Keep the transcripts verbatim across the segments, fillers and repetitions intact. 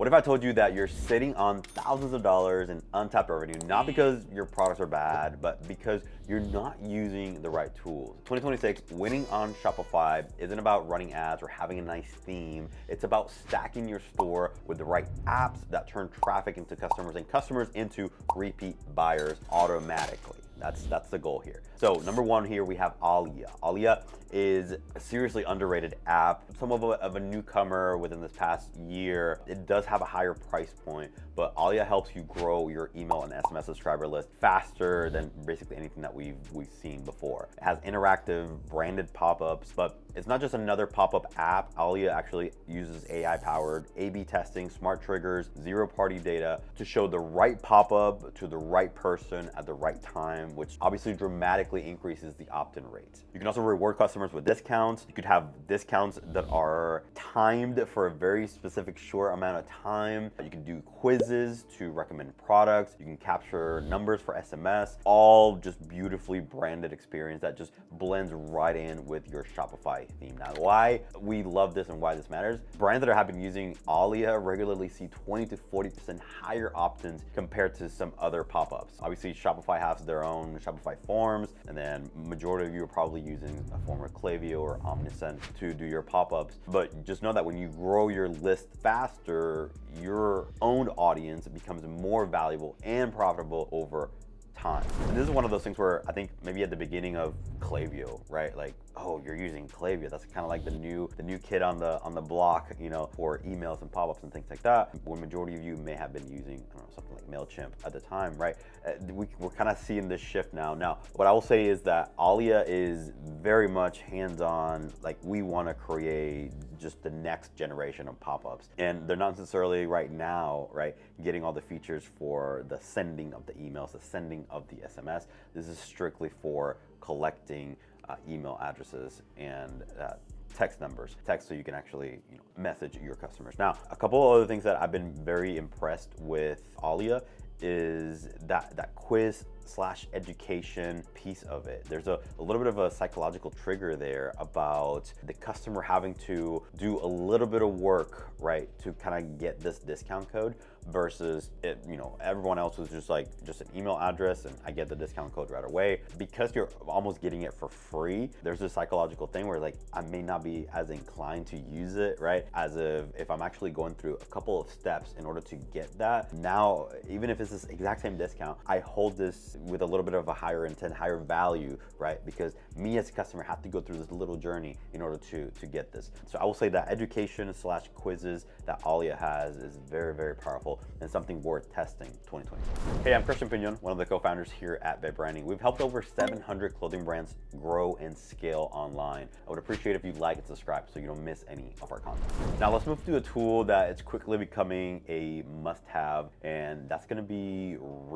What if I told you that you're sitting on thousands of dollars in untapped revenue, not because your products are bad, but because you're not using the right tools? twenty twenty-six, winning on Shopify isn't about running ads or having a nice theme. It's about stacking your store with the right apps that turn traffic into customers and customers into repeat buyers automatically. That's, that's the goal here. So number one here, we have Alia. Alia is a seriously underrated app. Somewhat of a, of a newcomer within this past year. It does have a higher price point, but Alia helps you grow your email and S M S subscriber list faster than basically anything that we've, we've seen before. It has interactive branded pop-ups, but it's not just another pop-up app. Alia actually uses A I-powered A B testing, smart triggers, zero-party data to show the right pop-up to the right person at the right time, which obviously dramatically increases the opt-in rate. You can also reward customers with discounts. You could have discounts that are timed for a very specific short amount of time. You can do quizzes to recommend products. You can capture numbers for S M S, all just beautifully branded experience that just blends right in with your Shopify theme. Now, why we love this and why this matters, brands that have been using Alia regularly see twenty to forty percent higher opt-ins compared to some other pop-ups. Obviously, Shopify has their own Shopify forms, and then majority of you are probably using a form of Klaviyo or Omniscient to do your pop-ups. But just know that when you grow your list faster, your own audience becomes more valuable and profitable over time. And this is one of those things where I think maybe at the beginning of Klaviyo, right? Like, oh, you're using Klaviyo. That's kind of like the new the new kid on the on the block, you know, for emails and pop-ups and things like that. When majority of you may have been using, I don't know, something like MailChimp at the time, right? Uh, we, we're kind of seeing this shift now. Now, what I will say is that Alia is very much hands-on. Like, we want to create just the next generation of pop-ups, and they're not necessarily right now, right, getting all the features for the sending of the emails, the sending of the S M S. This is strictly for collecting uh, email addresses and uh, text numbers, text so you can actually, you know, message your customers. Now, a couple of other things that I've been very impressed with Alia is that that quiz slash education piece of it. There's a, a little bit of a psychological trigger there about the customer having to do a little bit of work, right, to kind of get this discount code versus it, you know, everyone else was just like just an email address and I get the discount code right away. Because you're almost getting it for free, there's this psychological thing where like I may not be as inclined to use it, right, as if if I'm actually going through a couple of steps in order to get that. Now, even if it's this exact same discount, I hold this with a little bit of a higher intent, higher value, right? Because me as a customer have to go through this little journey in order to, to get this. So I will say that education slash quizzes that Alia has is very, very powerful and something worth testing twenty twenty. Hey, I'm Christian Pinion, one of the co-founders here at Vet Branding. We've helped over seven hundred clothing brands grow and scale online. I would appreciate if you like and subscribe so you don't miss any of our content. Now let's move to a tool that is quickly becoming a must-have, and that's gonna be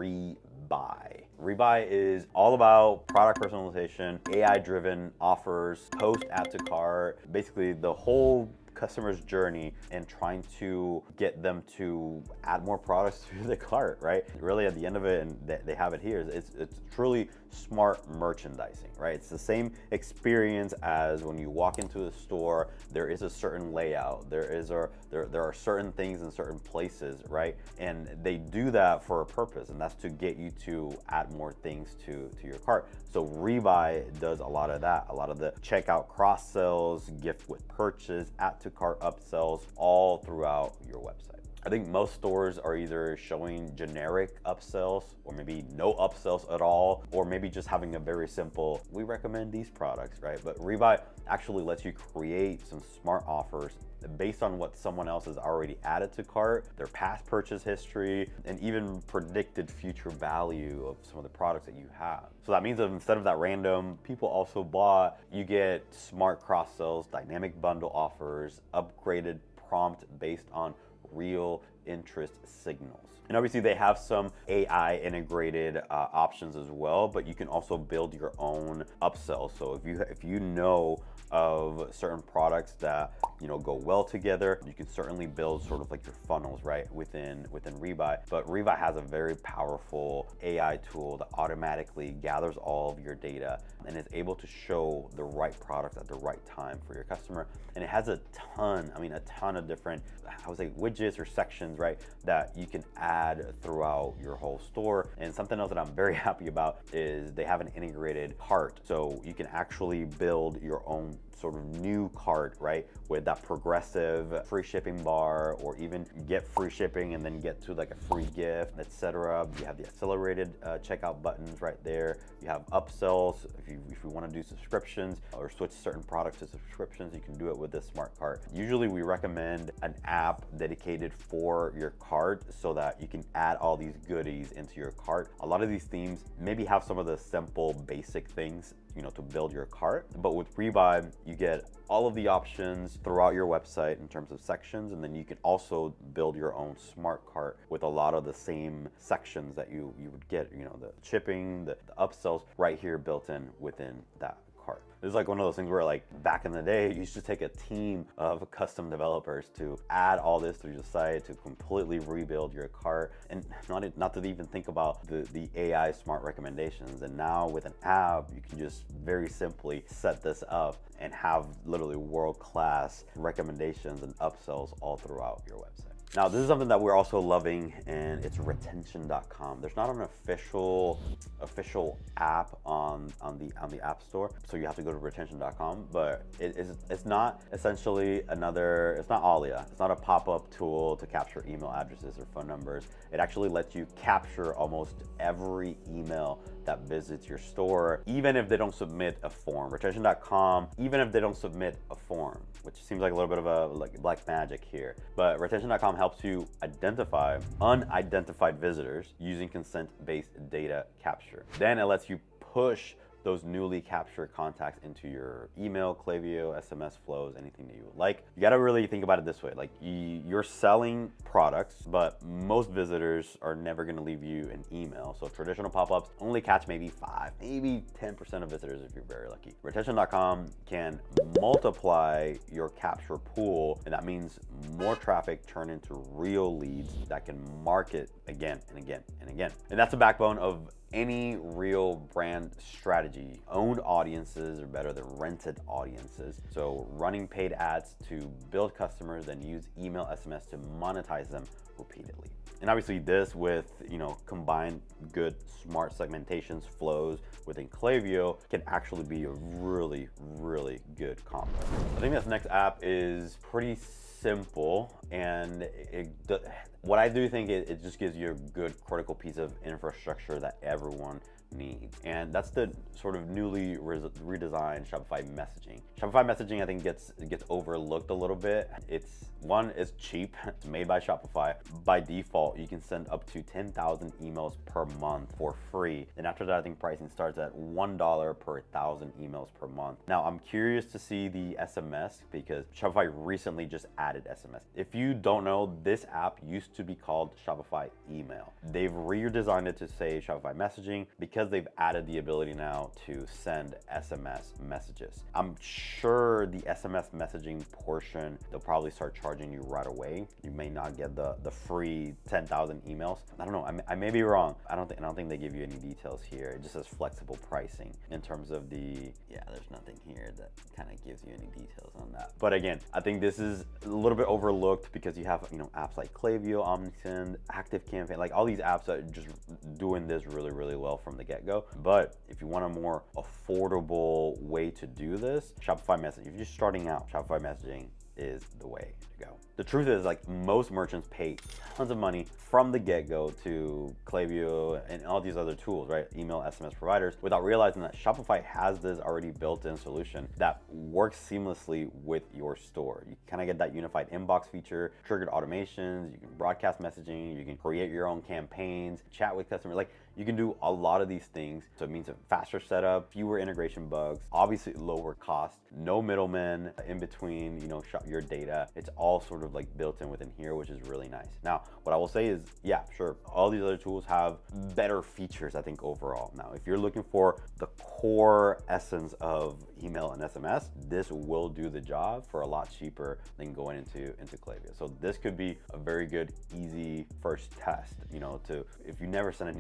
Rebuy. Rebuy is all about product personalization, A I-driven offers, post add to cart, basically the whole customer's journey and trying to get them to add more products to the cart, right? Really at the end of it, and they have it here, it's, it's truly smart merchandising, right? It's the same experience as when you walk into a store. There is a certain layout, there is a there, there are certain things in certain places, right? And they do that for a purpose, and that's to get you to add more things to, to your cart. So Rebuy does a lot of that, a lot of the checkout cross sells, gift with purchase, add to cart upsells, all throughout your website. I think most stores are either showing generic upsells or maybe no upsells at all, or maybe just having a very simple, we recommend these products, right? But Rebuy actually lets you create some smart offers based on what someone else has already added to cart, their past purchase history, and even predicted future value of some of the products that you have. So that means that instead of that random people also bought, you get smart cross sells, dynamic bundle offers, upgraded prompt based on real interest signals. And obviously they have some A I integrated uh, options as well, but you can also build your own upsell. So if you if you know of certain products that, you know, go well together, you can certainly build sort of like your funnels, right, within within Rebuy. But Rebuy has a very powerful A I tool that automatically gathers all of your data and is able to show the right product at the right time for your customer. And it has a ton, I mean a ton of different, I would say, widgets or sections buttons, right, that you can add throughout your whole store. And something else that I'm very happy about is they have an integrated cart. So you can actually build your own sort of new cart, right, with that progressive free shipping bar, or even get free shipping and then get to like a free gift, et cetera. You have the accelerated uh, checkout buttons right there. You have upsells if you if you want to do subscriptions or switch certain products to subscriptions, you can do it with this smart cart. Usually we recommend an app dedicated for your cart so that you can add all these goodies into your cart. A lot of these themes maybe have some of the simple basic things, you know, to build your cart, but with Revibe you get all of the options throughout your website in terms of sections, and then you can also build your own smart cart with a lot of the same sections that you you would get, you know, the shipping, the, the upsells right here built in within that cart. This is like one of those things where, like, back in the day, you used to take a team of custom developers to add all this to your site, to completely rebuild your cart, and not, not to even think about the, the A I smart recommendations. And now with an app, you can just very simply set this up and have literally world-class recommendations and upsells all throughout your website. Now, this is something that we're also loving, and it's retention dot com. There's not an official official app on on the on the App Store, so you have to go to retention dot com. But it is it's not essentially another. It's not Alia. It's not a pop-up tool to capture email addresses or phone numbers. It actually lets you capture almost every email that visits your store, even if they don't submit a form. retention dot com, even if they don't submit a form, which seems like a little bit of a like black magic here. But retention dot com helps you identify unidentified visitors using consent-based data capture. Then it lets you push those newly captured contacts into your email, Klaviyo, S M S flows, anything that you would like. You gotta really think about it this way. Like, you're selling products, but most visitors are never gonna leave you an email. So traditional pop-ups only catch maybe five, maybe ten percent of visitors if you're very lucky. retention dot com can multiply your capture pool, and that means more traffic turn into real leads that can market again and again and again. And that's the backbone of any real brand strategy. Owned audiences are better than rented audiences. So running paid ads to build customers, then use email, S M S to monetize them repeatedly. And obviously this, with, you know, combined good smart segmentations flows within Klaviyo, can actually be a really, really good combo. I think this next app is pretty simple, and it, what I do think it, it just gives you a good critical piece of infrastructure that everyone needs, and that's the sort of newly re redesigned Shopify messaging. Shopify messaging, I think, gets gets overlooked a little bit. It's one, it's cheap. It's made by Shopify. By default, you can send up to ten thousand emails per month for free. And after that, I think pricing starts at one dollar per thousand emails per month. Now, I'm curious to see the S M S because Shopify recently just added S M S. If you don't know, this app used to be called Shopify Email. They've redesigned it to say Shopify Messaging because they've added the ability now to send S M S messages. I'm sure the S M S messaging portion, they'll probably start charging you right away. You may not get the the free ten thousand emails. I don't know. I may, I may be wrong. I don't think I don't think they give you any details here. It just says flexible pricing in terms of the. Yeah, there's nothing here that kind of gives you any details on that. But again, I think this is a little bit overlooked because you have, you know, apps like Klaviyo, Omnisend, ActiveCampaign, like all these apps that are just doing this really, really well from the get-go. But if you want a more affordable way to do this, Shopify Messaging. If you're just starting out, Shopify Messaging is the way to go. The truth is, like, most merchants pay tons of money from the get-go to Klaviyo and all these other tools, right? Email, S M S providers, without realizing that Shopify has this already built-in solution that works seamlessly with your store. You kind of get that unified inbox feature, triggered automations, you can broadcast messaging, you can create your own campaigns, chat with customers. Like, you can do a lot of these things. So it means a faster setup, fewer integration bugs, obviously lower cost, no middlemen in between, you know, your data. It's all sort of like built in within here, which is really nice. Now, what I will say is, yeah, sure, all these other tools have better features, I think, overall. Now, if you're looking for the core essence of email and S M S, this will do the job for a lot cheaper than going into, into Klaviyo. So this could be a very good, easy first test, you know, to, if you never sent an email before,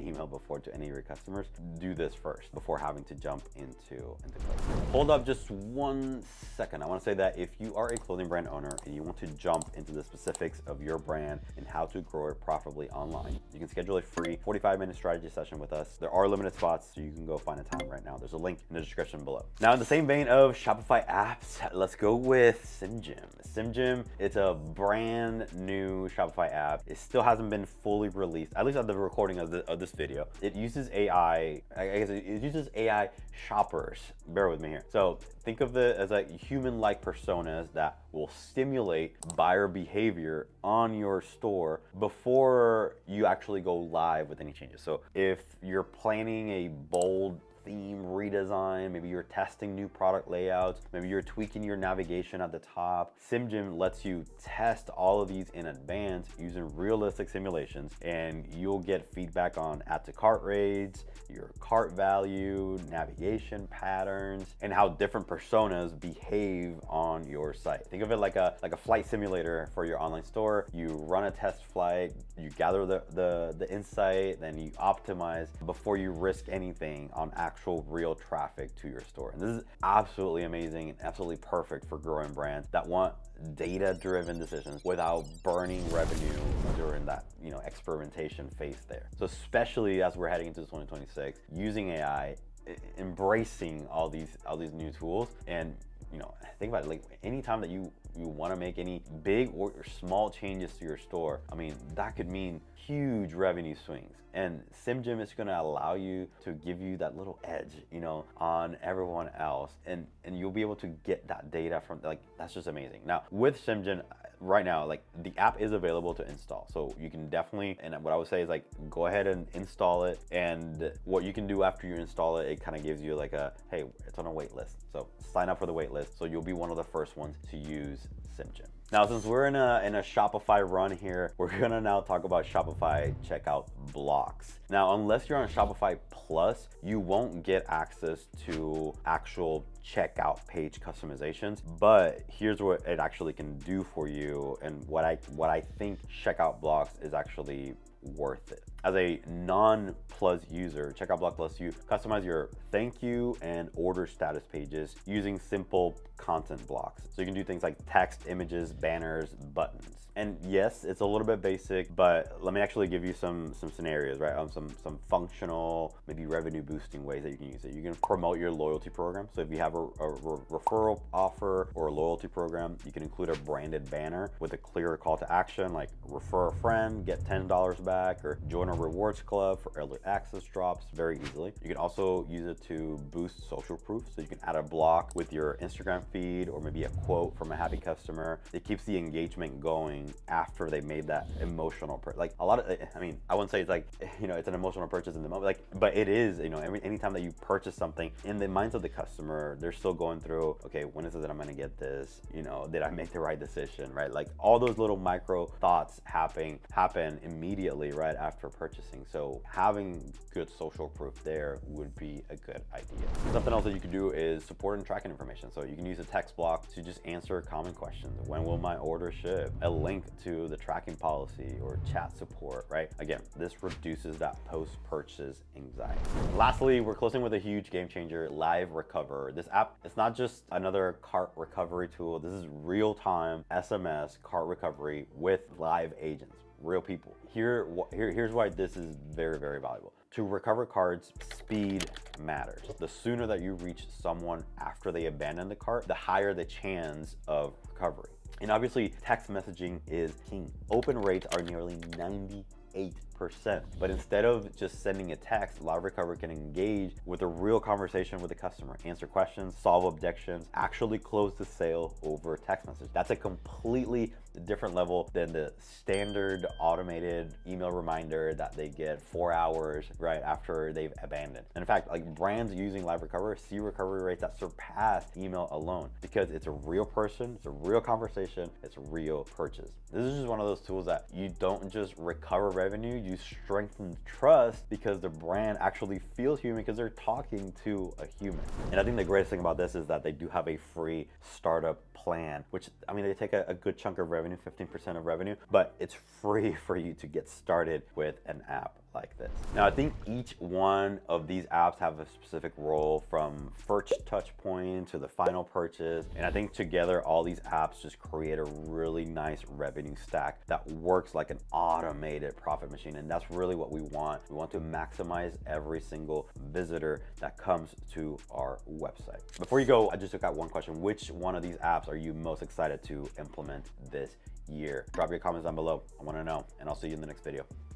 afford to any of your customers, do this first before having to jump into, into Klaviyo. Hold up just one second. I want to say that if you are a clothing brand owner and you want to jump into the specifics of your brand and how to grow it profitably online, you can schedule a free forty-five minute strategy session with us. There are limited spots, so you can go find a time right now. There's a link in the description below. Now, in the same vein of Shopify apps, let's go with SimGym. SimGym, it's a brand new Shopify app. It still hasn't been fully released, at least at the recording of, the, of this video. It uses A I, I guess it uses A I shoppers. Bear with me here. So think of it as like human-like personas that will stimulate buyer behavior on your store before you actually go live with any changes. So if you're planning a bold theme redesign, maybe you're testing new product layouts, maybe you're tweaking your navigation at the top, SimGym lets you test all of these in advance using realistic simulations, and you'll get feedback on add to cart rates, your cart value, navigation patterns, and how different personas behave on your site. Think of it like a like a flight simulator for your online store. You run a test flight, you gather the the, the insight, then you optimize before you risk anything on actual actual real traffic to your store. And this is absolutely amazing and absolutely perfect for growing brands that want data-driven decisions without burning revenue during that, you know, experimentation phase there. So especially as we're heading into twenty twenty-six, using A I, embracing all these all these new tools, and you know, think about it, like anytime that you you want to make any big or small changes to your store, I mean, that could mean huge revenue swings. And SimGym is going to allow you to give you that little edge, you know, on everyone else, and and you'll be able to get that data from, like, that's just amazing. Now with SimGym right now, like, the app is available to install, so you can definitely, and what I would say is, like, go ahead and install it. And what you can do after you install it, it kind of gives you like a, hey, it's on a wait list, so sign up for the wait list, so you'll be one of the first ones to use SimGym. Now, since we're in a in a Shopify run here, we're gonna now talk about Shopify checkout blocks. Now, unless you're on Shopify Plus, you won't get access to actual checkout page customizations. But here's what it actually can do for you, and what I what I think checkout blocks is actually worth it. As a non-Plus user, Checkout Block lets you customize your thank you and order status pages using simple content blocks. So you can do things like text, images, banners, buttons. And yes, it's a little bit basic, but let me actually give you some some scenarios, right? Um, some some functional, maybe revenue boosting ways that you can use it. You can promote your loyalty program. So if you have a, a re referral offer or a loyalty program, you can include a branded banner with a clear call to action, like refer a friend, get ten dollars back, or join a rewards club for early access drops very easily. You can also use it to boost social proof. So you can add a block with your Instagram feed, or maybe a quote from a happy customer. It keeps the engagement going after they made that emotional purchase. Like a lot of, I mean, I wouldn't say it's like, you know, it's an emotional purchase in the moment, like, but it is, you know, every anytime that you purchase something, in the minds of the customer, they're still going through, okay, when is it that I'm gonna get this? You know, did I make the right decision, right? Like all those little micro thoughts happen happen immediately right after purchasing. So having good social proof there would be a good idea. Something else that you can do is support and tracking information. So you can use a text block to just answer common questions. When will my order ship? A link to the tracking policy or chat support, right? Again, this reduces that post-purchase anxiety. Lastly, we're closing with a huge game changer, Live Recover. This app, it's not just another cart recovery tool. This is real-time S M S cart recovery with live agents, real people. Here, here, here's why this is very, very valuable. To recover carts, speed matters. The sooner that you reach someone after they abandon the cart, the higher the chance of recovery. And obviously, text messaging is king. Open rates are nearly ninety-eight percent. But instead of just sending a text, Live Recover can engage with a real conversation with the customer, answer questions, solve objections, actually close the sale over text message. That's a completely different level than the standard automated email reminder that they get four hours right after they've abandoned. And in fact, like brands using Live Recover see recovery rates that surpass email alone, because it's a real person, it's a real conversation, it's a real purchase. This is just one of those tools that you don't just recover revenue, you strengthen trust because the brand actually feels human because they're talking to a human. And I think the greatest thing about this is that they do have a free startup plan, which, I mean, they take a, a good chunk of revenue, fifteen percent of revenue, but it's free for you to get started with an app like this. Now, I think each one of these apps have a specific role, from first touch point to the final purchase. And I think together, all these apps just create a really nice revenue stack that works like an automated profit machine. And that's really what we want. We want to maximize every single visitor that comes to our website. Before you go, I just took out one question. Which one of these apps are you most excited to implement this year? Drop your comments down below. I want to know, and I'll see you in the next video.